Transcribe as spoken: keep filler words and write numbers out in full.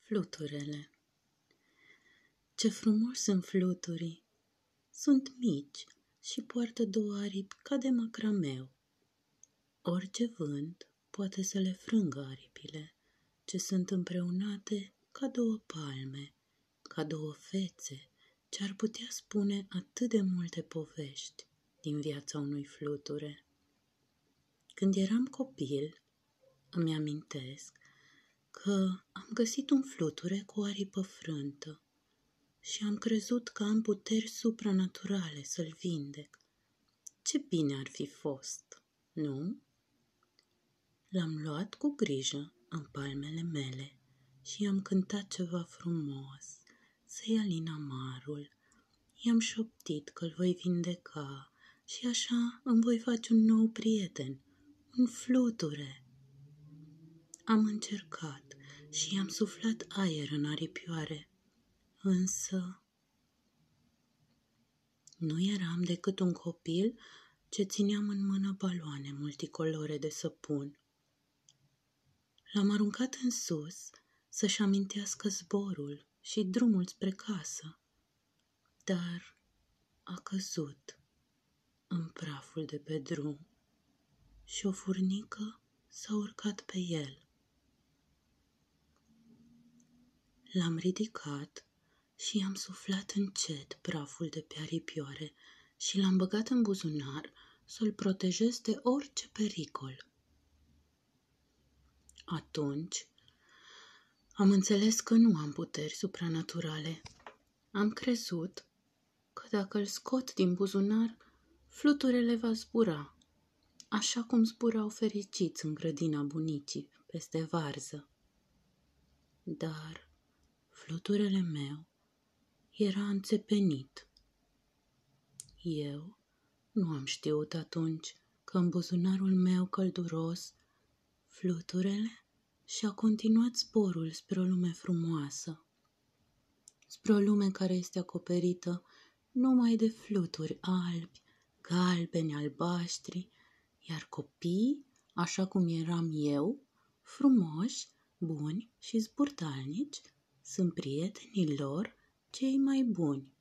Fluturele. Ce frumos sunt fluturii! Sunt mici și poartă două aripi ca de macrameu. Orice vânt poate să le frângă aripile, ce sunt împreunate ca două palme, ca două fețe, ce ar putea spune atât de multe povești din viața unui fluture. Când eram copil, îmi amintesc că am găsit un fluture cu o aripă frântă și am crezut că am puteri supranaturale să-l vindec. Ce bine ar fi fost, nu? L-am luat cu grijă în palmele mele și i-am cântat ceva frumos, să-i alin amarul. I-am șoptit că-l voi vindeca și așa îmi voi face un nou prieten, un fluture. Am încercat și i-am suflat aer în aripioare, însă nu eram decât un copil ce țineam în mână baloane multicolore de săpun. L-am aruncat în sus să-și amintească zborul și drumul spre casă, dar a căzut în praful de pe drum și o furnică s-a urcat pe el. L-am ridicat și i-am suflat încet praful de pe aripioare și l-am băgat în buzunar să-l protejez de orice pericol. Atunci am înțeles că nu am puteri supranaturale. Am crezut că dacă îl scot din buzunar, fluturele va zbura, așa cum zburau fericiți în grădina bunicii peste varză. Dar fluturele meu era înțepenit. Eu nu am știut atunci că în buzunarul meu călduros fluturele și-a continuat zborul spre o lume frumoasă, spre o lume care este acoperită numai de fluturi albi, galbeni, albaștri, iar copiii, așa cum eram eu, frumoși, buni și zburdalnici, sunt prietenii lor cei mai buni.